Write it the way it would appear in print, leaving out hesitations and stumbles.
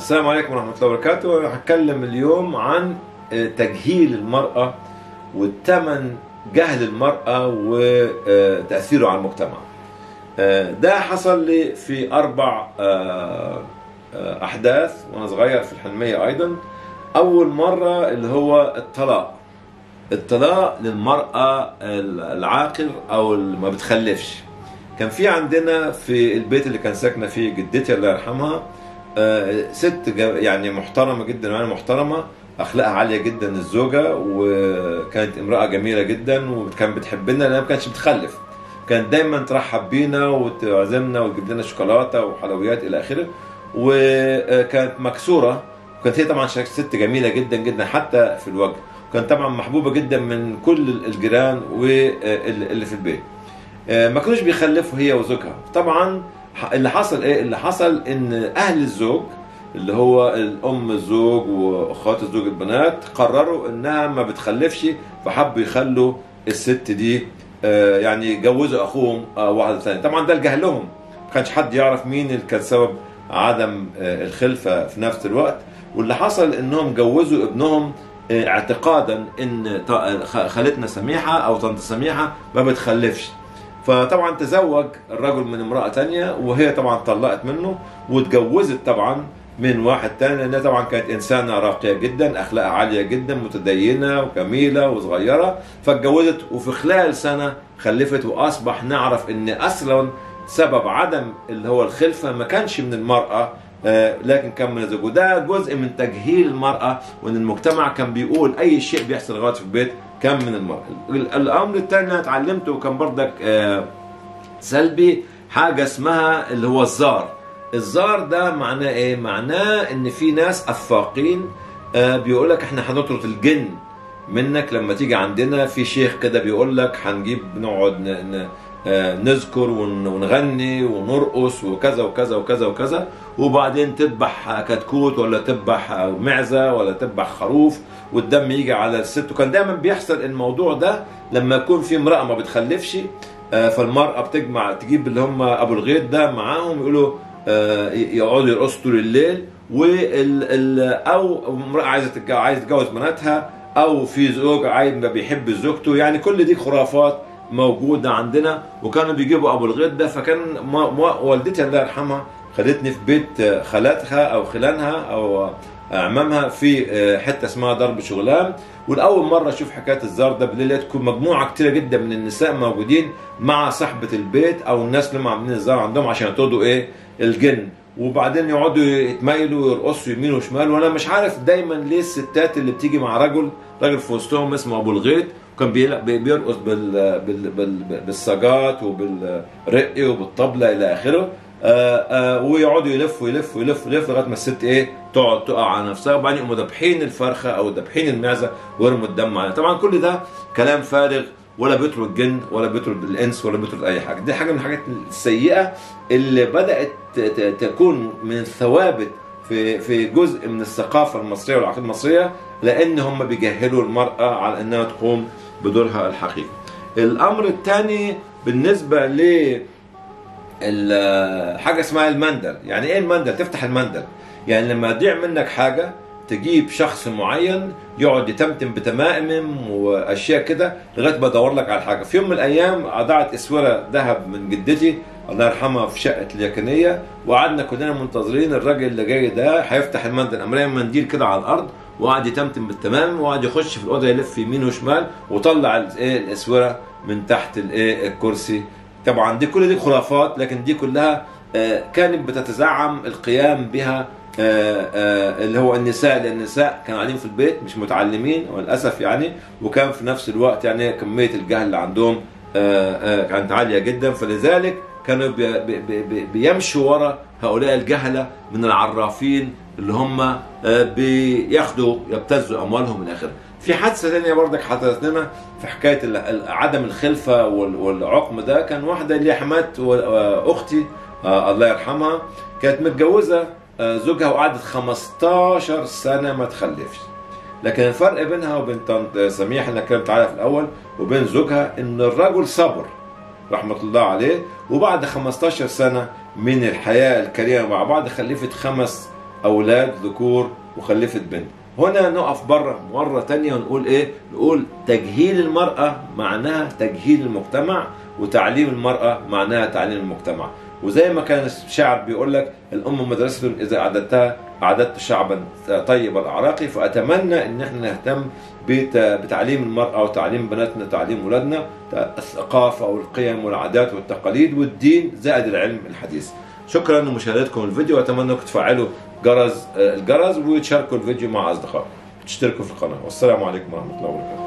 السلام عليكم ورحمة الله وبركاته. هتكلم اليوم عن تجهيل المرأة والثمن جهل المرأة وتأثيره على المجتمع. ده حصل لي في 4 أحداث وأنا صغير في الحلمية أيضا. أول مرة اللي هو الطلاق للمرأة العاقر أو اللي ما بتخلفش. كان في عندنا في البيت اللي كان ساكنة فيه جدتي الله يرحمها ست يعني محترمة جدا، يعني محترمة، أخلاقها عالية جدا الزوجة، وكانت امرأة جميلة جدا وكانت بتحبنا لأنها ما كانتش بتخلف. كانت دايما ترحب بينا وتعزمنا وتجيب لنا شوكولاتة وحلويات إلى آخره، وكانت مكسورة. وكانت هي طبعا ست جميلة جدا جدا حتى في الوجه، وكانت طبعا محبوبة جدا من كل الجيران واللي في البيت. ما كانوش بيخلفوا هي وزوجها. طبعا اللي حصل ايه؟ اللي حصل ان اهل الزوج اللي هو الام الزوج واخوات الزوج البنات قرروا انها ما بتخلفش، فحبوا يخلوا الست دي يعني يجوزوا اخوهم واحده ثانيه. طبعا ده لجهلهم، ما كانش حد يعرف مين اللي كان سبب عدم الخلفه في نفس الوقت. واللي حصل انهم جوزوا ابنهم اعتقادا ان خالتنا سميحه او طنط سميحه ما بتخلفش. فطبعا تزوج الرجل من امرأة تانية، وهي طبعا طلقت منه واتجوزت طبعا من واحد تاني، لأنها طبعا كانت إنسانة راقية جدا، أخلاقها عالية جدا، متدينة وجميلة وصغيرة. فاتجوزت وفي خلال سنة خلفت، وأصبح نعرف إن أصلا سبب عدم اللي هو الخلفة ما كانش من المرأة لكن كان من الزوج. وده جزء من تجهيل المرأة، وإن المجتمع كان بيقول أي شيء بيحصل غلط في البيت كان من المرأة. الأمر الثاني اللي أنا اتعلمته وكان بردك سلبي، حاجة اسمها اللي هو الزار. الزار ده معناه إيه؟ معناه إن في ناس أفاقين بيقول لك إحنا هنطرد الجن منك لما تيجي عندنا. في شيخ كده بيقول لك هنجيب نقعد نذكر ونغني ونرقص وكذا وكذا وكذا وكذا، وبعدين تذبح كتكوت ولا تذبح معزة ولا تذبح خروف والدم يجي على الست. وكان دايما بيحصل الموضوع ده لما يكون في امرأة ما بتخلفش، فالمرأة بتجمع تجيب اللي هم أبو الغيط ده معاهم، يقولوا يقعدوا يرقصوا طول الليل، أو امرأة عايزة تتجوز بناتها، أو في زوج عايز ما بيحب زوجته. يعني كل دي خرافات موجودة عندنا. وكانوا بيجيبوا أبو الغيط ده. فكان والدتي الله يرحمها خدتني في بيت خالاتها أو خلانها أو أعمامها في حتة اسمها درب شغلان. والأول مرة أشوف حكاية الزار ده بالليل، تكون مجموعة كتيرة جدا من النساء موجودين مع صاحبة البيت أو الناس اللي عاملين الزار عندهم عشان يطردوا إيه؟ الجن. وبعدين يقعدوا يتميلوا ويرقصوا يمين وشمال. وأنا مش عارف دايما ليه الستات اللي بتيجي مع راجل في وسطهم اسمه أبو الغيط كان بيرقص بالسجات وبالرقي وبالطبلة إلى آخره، ويقعدوا يلفوا لغايه ما الست ايه تقعد تقع على نفسها، وبعدين يقوموا ذابحين الفرخه او ذابحين المعزه ويرموا الدم عليها. طبعا كل ده كلام فارغ، ولا بيطرد الجن ولا بيطرد الانس ولا بيطرد اي حاجه. دي حاجه من الحاجات السيئه اللي بدات تكون من الثوابت في جزء من الثقافه المصريه والعقيده المصريه، لان هم بيجهلوا المراه على انها تقوم بدورها الحقيقي. الامر الثاني بالنسبه ل حاجه اسمها المندل. يعني ايه المندل؟ تفتح المندل يعني لما يضيع منك حاجه تجيب شخص معين يقعد يتمتم بتمائم واشياء كده لغايه ما ادور لك على الحاجه. في يوم من الايام ضاعت اسوره ذهب من جدتي الله يرحمها في شقه اليكنيه، وقعدنا كلنا منتظرين الراجل اللي جاي ده هيفتح المندل. قام رامي منديل كده على الارض وقعد يتمتم بالتمام، وقعد يخش في الاوضه يلف يمين وشمال وطلع الاسوره من تحت الكرسي. طبعا كل دي خرافات، لكن دي كلها كانت بتتزعم القيام بها اللي هو النساء، لان النساء كانوا قاعدين في البيت مش متعلمين وللاسف يعني، وكان في نفس الوقت يعني كميه الجهل اللي عندهم كانت عاليه جدا. فلذلك كانوا بيمشوا ورا هؤلاء الجهله من العرافين اللي هم بياخدوا يبتزوا اموالهم الى اخره. في حادثه ثانيه بردك حصلت لنا في حكايه عدم الخلفه والعقم ده. كان واحده اللي حمات اختي الله يرحمها كانت متجوزه زوجها وقعدت 15 سنه ما تخلفش. لكن الفرق بينها وبين طنط سميحه اللي كانت عليها في الاول وبين زوجها ان الرجل صبر رحمه الله عليه، وبعد 15 سنه من الحياه الكريمه مع بعض خلفت 5 اولاد ذكور وخلفت بنت. هنا نقف بره مرة تانية ونقول ايه؟ نقول تجهيل المرأة معناها تجهيل المجتمع، وتعليم المرأة معناها تعليم المجتمع. وزي ما كان الشعر بيقول لك الأم مدرسة إذا أعددتها أعددت شعبا طيب الأعراق. فأتمنى إن احنا نهتم بتعليم المرأة وتعليم بناتنا، تعليم أولادنا، الثقافة والقيم والعادات والتقاليد والدين زائد العلم الحديث. شكرا لمشاهدتكم الفيديو، وأتمنى أنكم تفعلوا الجرس وتشاركوا الفيديو مع أصدقائكم، تشتركوا في القناة. والسلام عليكم ورحمة الله وبركاته.